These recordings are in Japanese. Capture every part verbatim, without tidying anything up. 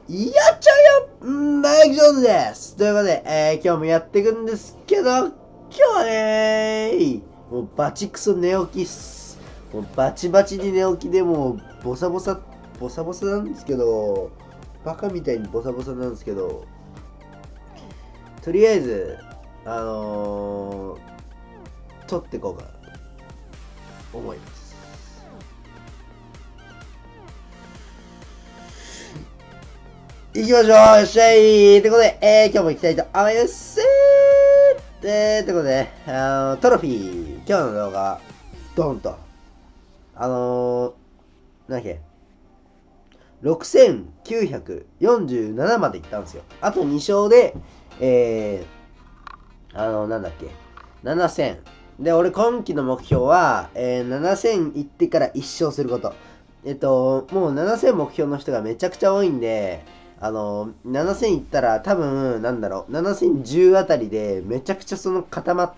やっちゃうよマイク・ジョーンズです。ということで、えー、今日もやっていくんですけど、今日はねー、もうバチクソ寝起きっす。もうバチバチに寝起きでもうボサボサ、ボサボサなんですけど、バカみたいにボサボサなんですけど、とりあえず、あのー、撮っていこうかなと思います。行きましょうよっしゃいということで、えー、今日も行きたいと思いますえー、ということで、あのトロフィー、今日の動画、ドンと、あのー、なんだっけ、ろくせんきゅうひゃくよんじゅうななまで行ったんですよ。あとに勝で、えー、あのー、なんだっけ、ななせん。で、俺今期の目標は、えー、ななせん行ってからいち勝すること。えっと、もうななせん目標の人がめちゃくちゃ多いんで、あの、ななせんいったら多分、なんだろう、ななせんじゅうあたりでめちゃくちゃその固まって、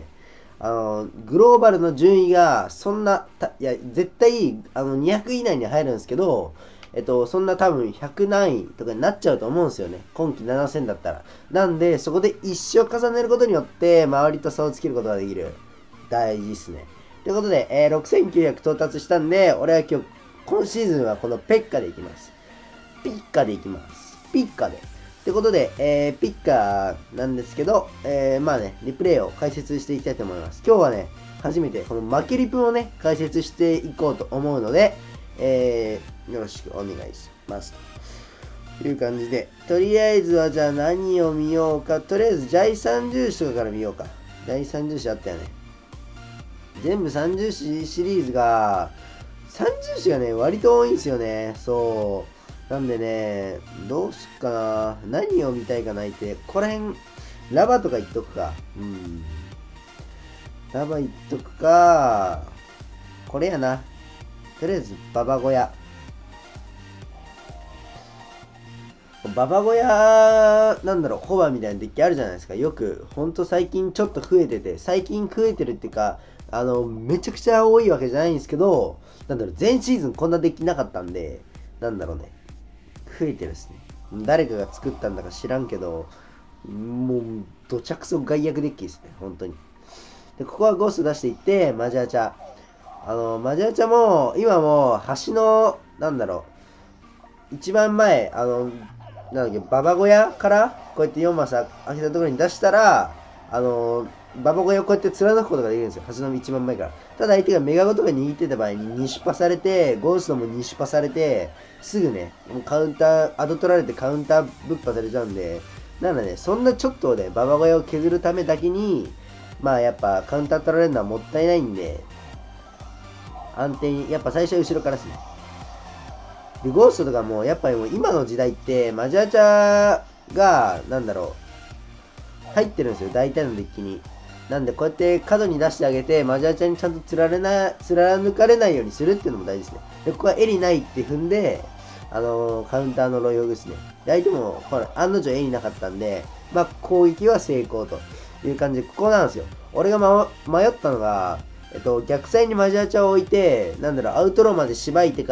あの、グローバルの順位がそんな、いや、絶対、あの、にひゃく以内に入るんですけど、えっと、そんな多分ひゃく何位とかになっちゃうと思うんですよね。今季ななせんだったら。なんで、そこで一生重ねることによって、周りと差をつけることができる。大事ですね。ということで、えー、ろくせんきゅうひゃく到達したんで、俺は今日、今シーズンはこのペッカでいきます。ピッカでいきます。ピッカで。ってことで、えー、ピッカなんですけど、えー、まあね、リプレイを解説していきたいと思います。今日はね、初めてこの負けリプをね、解説していこうと思うので、えー、よろしくお願いします。という感じで、とりあえずはじゃあ何を見ようか。とりあえず、ジャイ三重視とかから見ようか。ジャイ三重視あったよね。全部三重視シリーズが、三重視がね、割と多いんですよね。そう。なんでね、どうすっかな。何を見たいかないて。ここら辺、ラバとか言っとくか。うん。ラバ言っとくか。これやな。とりあえず、ババ小屋。ババ小屋、なんだろう、ホバみたいなデッキあるじゃないですか。よく、ほんと最近ちょっと増えてて、最近増えてるっていうか、あの、めちゃくちゃ多いわけじゃないんですけど、なんだろう、前シーズンこんなデッキなかったんで、なんだろうね。増えてるですね。誰かが作ったんだか知らんけど、もう、どちゃくそ外役デッキですね、本当に。で、ここはゴースト出していって、マジアチャ。あの、マジアチャも、今も、橋の、なんだろう、一番前、あの、なんだっけ、ババ小屋からこうやってよんマス開けたところに出したら、あのー、ババ小屋をこうやって貫くことができるんですよ。橋の一番前から。ただ相手がメガゴとか握ってた場合ににシュパされて、ゴーストもにシュパされて、すぐね、もうカウンター、アド取られてカウンターぶっ破されちゃうんで、なので、ね、そんなちょっとね、ババ小屋を削るためだけに、まあやっぱカウンター取られるのはもったいないんで、安定に、やっぱ最初は後ろからですね。で、ゴーストとかも、やっぱりもう今の時代って、マジアチャが、なんだろう、入ってるんですよ、大体のデッキに。なんで、こうやって角に出してあげて、マジアチャにちゃんとつられな、貫かれないようにするっていうのも大事ですね。で、ここは襟ないって踏んで、あのー、カウンターのロイオグですね。で、相手も、ほら、案の定襟なかったんで、まあ、攻撃は成功という感じで、ここなんですよ。俺が、ま、迷ったのが、えっと、逆サイにマジアチャを置いて、なんだろう、アウトローまでしばいてから、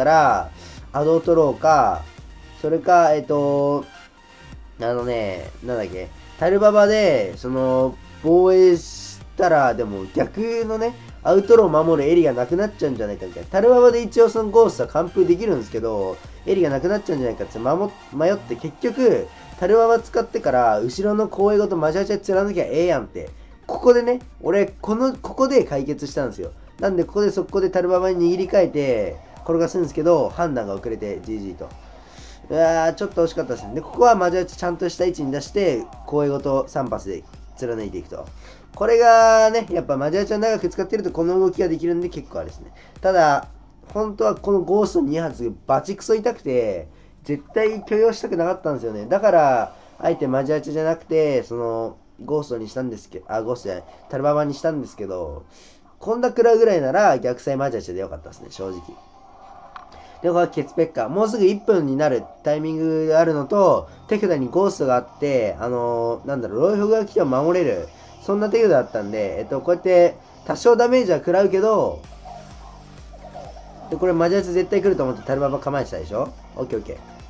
アドを取ろうか、それか、えっと、あのね、なんだっけ、タルババで、その、防衛したら、でも逆のね、アウトローを守るエリがなくなっちゃうんじゃないかみたいな。タルババで一応そのゴーストは完封できるんですけど、エリがなくなっちゃうんじゃないかって迷って結局、タルババ使ってから、後ろの後衛ごとマジャチャ貫きゃええやんって。ここでね、俺、この、ここで解決したんですよ。なんで、ここで速攻でタルババに握り替えて、転がすんですけど、判断が遅れて ジージー と。うわー、ちょっと惜しかったですね。で、ここはマジャチちゃんとした位置に出して、後衛ごとさん発で貫いていくと。これがね、やっぱマジャチを長く使ってるとこの動きができるんで結構あれですね。ただ、本当はこのゴーストに発がバチクソ痛くて、絶対許容したくなかったんですよね。だから、あえてマジャチじゃなくて、その、ゴーストにしたんですけど、あ、ゴーストじゃない、タルババにしたんですけど、こんな食らうぐらいなら逆サイマジャチでよかったですね、正直。で、これはケツペッカー。もうすぐいっぷんになるタイミングがあるのと、手札にゴーストがあって、あのー、なんだろう、ロイフが来ても守れる。そんな手札だったんで、えっと、こうやって、多少ダメージは食らうけど、で、これマジャチ絶対来ると思ってタルババ構えてたでしょ？オッケーオッケー。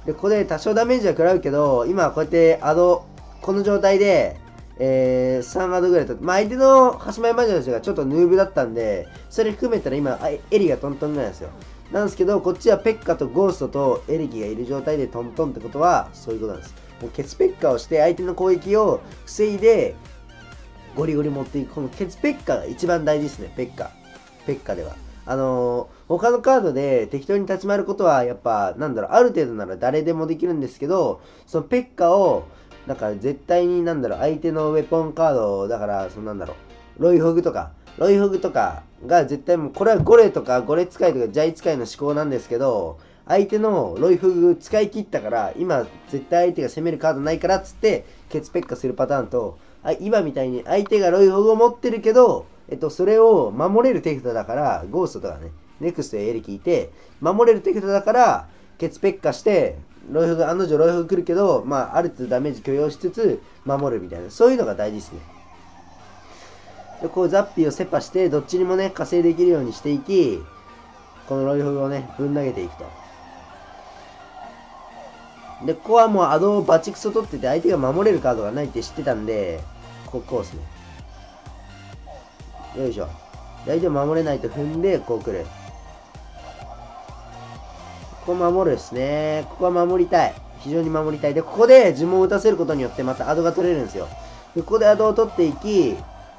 で、ここで多少ダメージは食らうけど、今こうやってアド、この状態で、えー、さんアドぐらいと、まあ、相手の端前マジョがちょっとヌーブだったんで、それ含めたら今、エリがトントンぐらいなんですよ。なんですけど、こっちはペッカとゴーストとエレキがいる状態でトントンってことは、そういうことなんです。もうケツペッカをして相手の攻撃を防いで、ゴリゴリ持っていく。このケツペッカが一番大事ですね、ペッカ。ペッカでは。あのー、他のカードで適当に立ち回ることは、やっぱ、なんだろう、ある程度なら誰でもできるんですけど、そのペッカを、だから絶対になんだろう、相手のウェポンカード、だから、そのなんだろう、ロイホグとか、ロイホグとかが絶対もう、これはゴレとかゴレ使いとかジャイ使いの思考なんですけど、相手のロイフグ使い切ったから、今絶対相手が攻めるカードないからっつって、ケツペッカするパターンと、あ今みたいに相手がロイホグを持ってるけど、えっと、それを守れる手札だから、ゴーストとかね、ネクストやエレキいて、守れる手札だから、ケツペッカして、ロイフグ、案の定ロイフグ来るけど、まあ、ある程度ダメージ許容しつつ、守るみたいな、そういうのが大事ですね。で、こう、ザッピーをセパして、どっちにもね、加勢できるようにしていき、このロイフグをね、ぶん投げていくと。で、ここはもうアドをバチクソ取ってて、相手が守れるカードがないって知ってたんで、ここですね。よいしょ。相手を守れないと踏んで、こう来る。ここ守るですね。ここは守りたい。非常に守りたい。で、ここで呪文を打たせることによってまたアドが取れるんですよ。で、ここでアドを取っていき、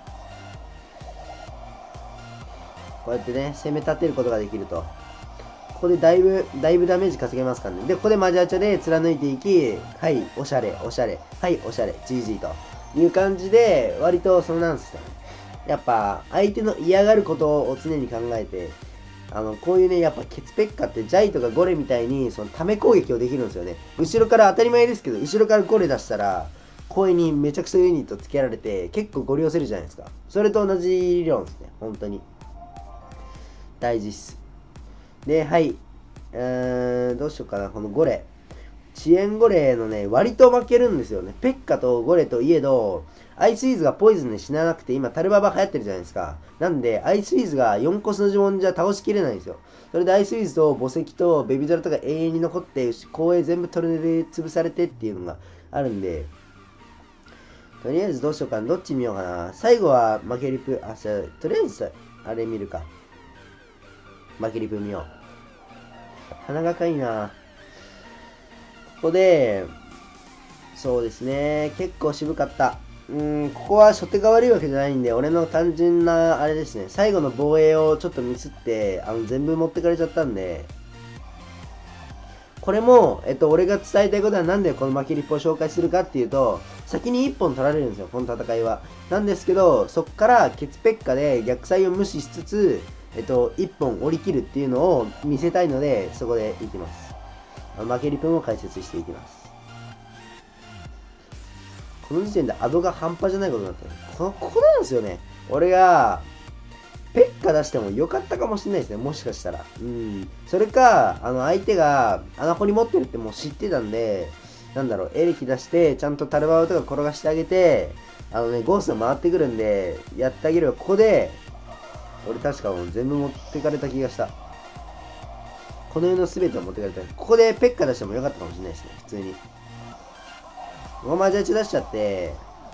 こうやってね、攻め立てることができると。ここでだいぶ、だいぶダメージ稼げますからね。で、ここでマジアチャで貫いていき、はい、おしゃれ、おしゃれ、はい、おしゃれ、ジージー という感じで、割とそのなんすかね。やっぱ、相手の嫌がることを常に考えて、あの、こういうね、やっぱケツペッカってジャイとかゴレみたいに、そのため攻撃をできるんですよね。後ろから当たり前ですけど、後ろからゴレ出したら、声にめちゃくちゃユニットつけられて、結構ゴリ押せるじゃないですか。それと同じ理論ですね、本当に。大事っす。で、はい。うーん、どうしようかな、このゴレ。遅延ゴレのね、割と負けるんですよね。ペッカとゴレといえど、アイスイーズがポイズンで死ななくて、今タルババ流行ってるじゃないですか。なんで、アイスイーズがよんコスの呪文じゃ倒しきれないんですよ。それでアイスイーズと墓石とベビドラとか永遠に残って、公営全部トルネで潰されてっていうのがあるんで、とりあえずどうしようかな。どっち見ようかな。最後は負けリプ、あ、とりあえず、あれ見るか。負けリプ見よう。鼻がかいな。ここで、そうですね。結構渋かった。うーん、ここは初手が悪いわけじゃないんで、俺の単純な、あれですね。最後の防衛をちょっとミスって、あの、全部持ってかれちゃったんで、これも、えっと、俺が伝えたいことはなんでこの負けリプを紹介するかっていうと、先にいっぽん取られるんですよ、この戦いは。なんですけど、そっからケツペッカで逆サイを無視しつつ、えっと、いっぽん折り切るっていうのを見せたいので、そこでいきます。負けリプも解説していきます。この時点でアドが半端じゃないことになったね。この、ここなんですよね。俺が、ペッカ出してもよかったかもしれないですね。もしかしたら。うん。それか、あの、相手が穴掘り持ってるってもう知ってたんで、なんだろう、エレキ出して、ちゃんとタルバオとか転がしてあげて、あのね、ゴースト回ってくるんで、やってあげれば、ここで、俺確かもう全部持ってかれた気がした。この世の全てを持ってかれた。ここでペッカ出してもよかったかもしれないですね。普通に。ローマジャッジ出しちゃって、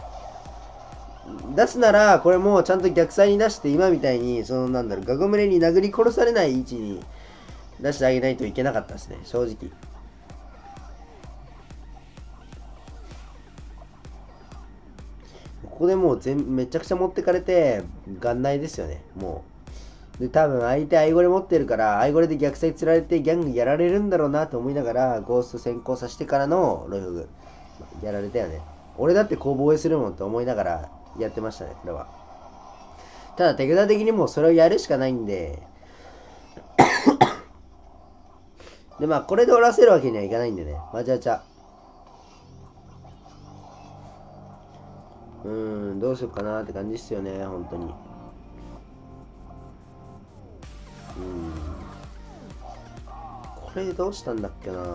出すなら、これもちゃんと逆サイに出して、今みたいに、そのなんだろう、ガゴムレに殴り殺されない位置に出してあげないといけなかったですね、正直。ここでもう全めちゃくちゃ持ってかれて、元内ですよね、もう。で、多分相手アイゴレ持ってるから、アイゴレで逆サイ釣られてギャングやられるんだろうなと思いながら、ゴースト先行させてからのロイフグ。やられたよね。俺だってこう防衛するもんと思いながらやってましたね、これは。ただ手札的にもうそれをやるしかないんで、で、まあこれで終わらせるわけにはいかないんでね。マジャチャ。うーん、どうしようかなって感じっすよね、本当に。うーん。これどうしたんだっけな。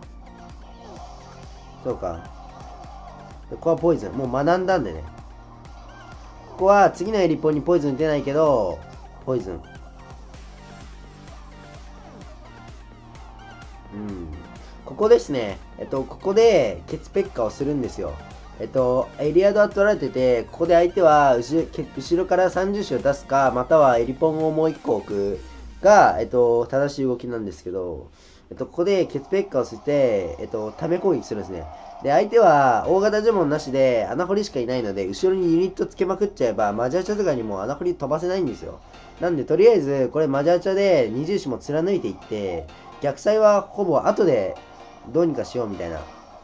そうか。ここはポイズン。もう学んだんでね。ここは次のエリポンにポイズン出ないけど、ポイズン。うん。こここですね。えっと、ここで、ケツペッカをするんですよ。えっと、エリアドは取られてて、ここで相手は後ろ、後ろからさんじゅう子を出すか、またはエリポンをもういっこ置くが、えっと、正しい動きなんですけど、えっと、ここでケツペッカをして、えっと、ため攻撃するんですね。で、相手は大型呪文なしで穴掘りしかいないので、後ろにユニットつけまくっちゃえば、マジャーチャとかにも穴掘り飛ばせないんですよ。なんで、とりあえず、これマジャーチャでにじゅう子も貫いていって、逆サイはほぼ後でどうにかしようみたいな。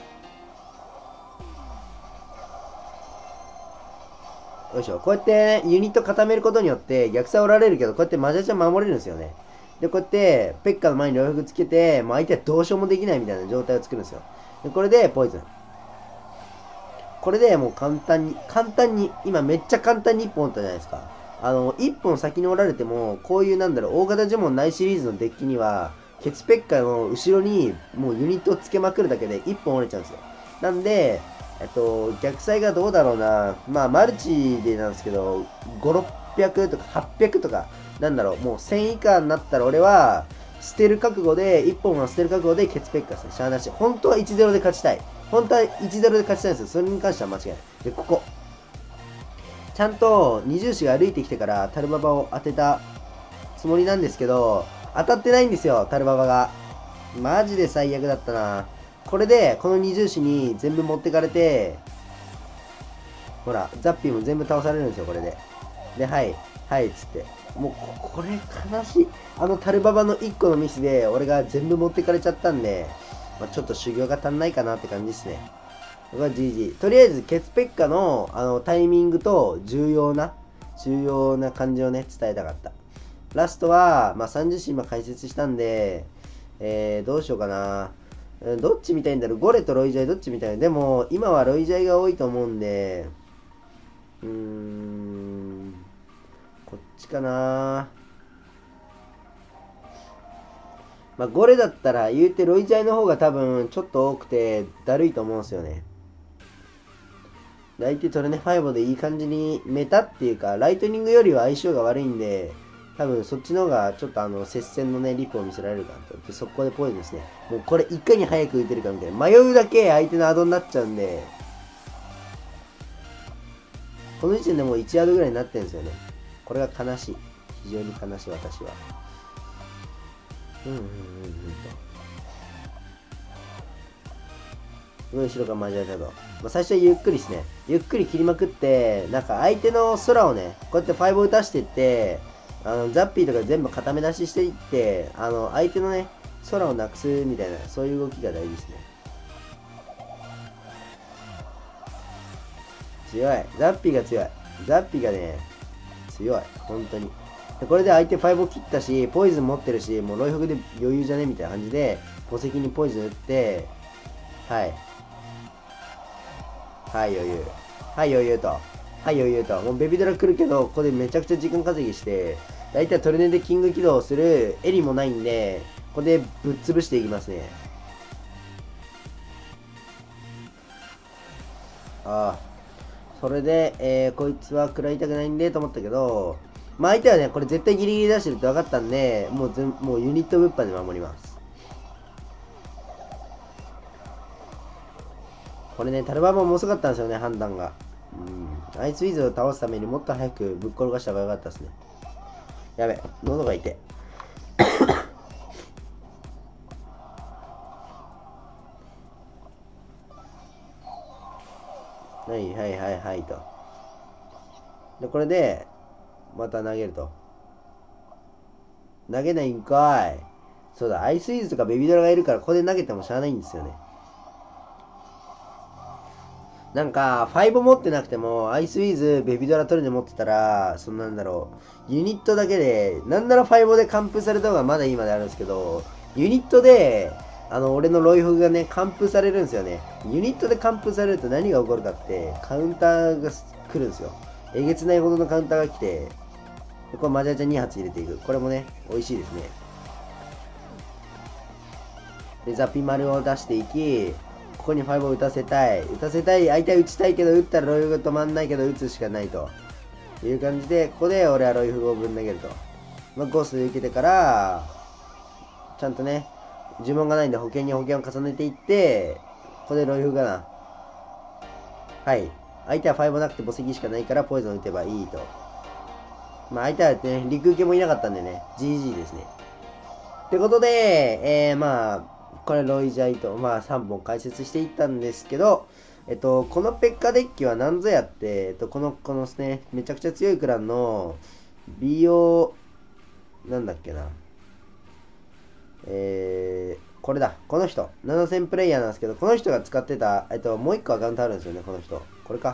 よいしょ。こうやって、ね、ユニット固めることによって逆サイおられるけど、こうやってマジャーチャ守れるんですよね。で、こうやって、ペッカの前に両翼つけて、もう相手はどうしようもできないみたいな状態を作るんですよ。で、これで、ポイズン。これでもう簡単に、簡単に、今めっちゃ簡単にいっぽん打ったじゃないですか。あの、いっぽん先におられても、こういうなんだろう、大型呪文ないシリーズのデッキには、ケツペッカの後ろにもうユニットをつけまくるだけでいっぽん折れちゃうんですよ。なんで、えっと、逆サイがどうだろうな。まあ、マルチでなんですけど、ご、ろっぴゃくとかはっぴゃくとか、なんだろう、もうせん以下になったら俺は、捨てる覚悟で、いっぽんは捨てる覚悟でケツペッカですね。しゃあなし。本当はいちゼロで勝ちたい。本当はいちゼロで勝ちたいんですよ。それに関しては間違いない。で、ここ。ちゃんと二重視が歩いてきてからタルババを当てたつもりなんですけど、当たってないんですよ、タルババが。マジで最悪だったな。これで、この二重視に全部持ってかれて、ほら、ザッピーも全部倒されるんですよ、これで。で、はい、はい、つって。もう、これ悲しい。あのタルババのいっこのミスで、俺が全部持ってかれちゃったんで、まあ、ちょっと修行が足んないかなって感じですね。これは ジージー。とりあえず、ケツペッカの、あの、タイミングと重要な、重要な感じをね、伝えたかった。ラストは、まあ、さんじゅう子今解説したんで、えー、どうしようかな。どっち見たいんだろう。ゴレとロイジャイどっち見たい。でも、今はロイジャイが多いと思うんで、うーん、こっちかな。まあ、ゴレだったら言うてロイジャイの方が多分ちょっと多くてだるいと思うんですよね。相手トルネファイブでいい感じにメタっていうか、ライトニングよりは相性が悪いんで、多分そっちの方がちょっとあの接戦のね、リップを見せられるかなと。で、速攻でポイズンですね。もうこれいかに早く打てるかみたいな。迷うだけ相手のアドになっちゃうんで、この時点でもういちアドぐらいになってるんですよね。これが悲しい。非常に悲しい私は。うんうんうんうんと。後ろがマジャーだと。まあ、最初はゆっくりですね。ゆっくり切りまくって、なんか相手の空をね、こうやってファイブを打たしていって、あのザッピーとか全部固め出ししていって、あの相手のね、空をなくすみたいな、そういう動きが大事ですね。強い。ザッピーが強い。ザッピーがね、強い。本当に。でこれで相手ファイブを切ったし、ポイズン持ってるし、もうロイフグで余裕じゃねみたいな感じで、墓石にポイズン打って、はい。はい余裕。はい余裕と。はい余裕と。もうベビドラ来るけど、ここでめちゃくちゃ時間稼ぎして、だいたいトルネでキング起動するエリもないんで、ここでぶっ潰していきますね。ああ。それで、えー、こいつは食らいたくないんでと思ったけど、まあ相手はね、これ絶対ギリギリ出してるって分かったんで、もうずもうユニット物販で守ります。これね、タルババも遅かったんですよね、判断が。うん。アイスウィズを倒すためにもっと早くぶっ転がした方が良かったですね。やべ、喉が痛い。はいはいはいはいと。で、これで、また投げると。投げないんかい。そうだ、アイスウィズとかベビドラがいるから、ここで投げてもしゃあないんですよね。なんか、ファイブ持ってなくても、アイスウィズ、ベビドラトルネ持ってたら、そんなんだろう、ユニットだけで、なんならファイブで完封された方がまだいいまであるんですけど、ユニットで、あの、俺のロイフがね、完封されるんですよね。ユニットで完封されると何が起こるかって、カウンターが来るんですよ。えげつないほどのカウンターが来て、これマジャジャに発入れていく。これもね、美味しいですね。で、ザピマルを出していき、ここにファイブを打たせたい。打たせたい。相手は打ちたいけど、打ったらロイフが止まんないけど、打つしかないと。いう感じで、ここで俺はロイフをぶん投げると。まあ、ゴーストで受けてから、ちゃんとね、 呪文がないんで保険に保険を重ねていって、ここでロイフかな。はい。相手はファイブなくて墓石しかないからポイズン打てばいいと。まあ相手はね、陸受けもいなかったんでね、ジージー ですね。ってことで、えー、まあ、これロイジャイと、まあさんぼん解説していったんですけど、えっと、このペッカデッキは何ぞやって、えっと、この、このですね、めちゃくちゃ強いクランの ビーオー、なんだっけな。えー、これだ。この人。ななせんプレイヤーなんですけど、この人が使ってた、えっと、もう一個アカウントあるんですよね、この人。これか。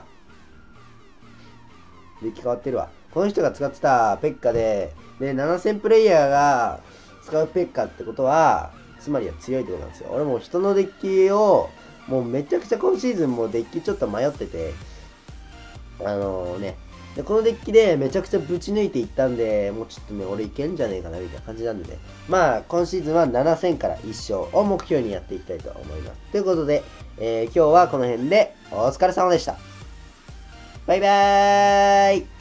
デッキ変わってるわ。この人が使ってたペッカで、で、ななせんプレイヤーが使うペッカってことは、つまりは強いってことなんですよ。俺も人のデッキを、もうめちゃくちゃ今シーズンもデッキちょっと迷ってて、あのー、ね、でこのデッキでめちゃくちゃぶち抜いていったんで、もうちょっとね、俺いけんじゃねえかなみたいな感じなんでね。まあ、今シーズンはななせんからいっ勝を目標にやっていきたいと思います。ということで、えー、今日はこの辺でお疲れ様でした。バイバーイ。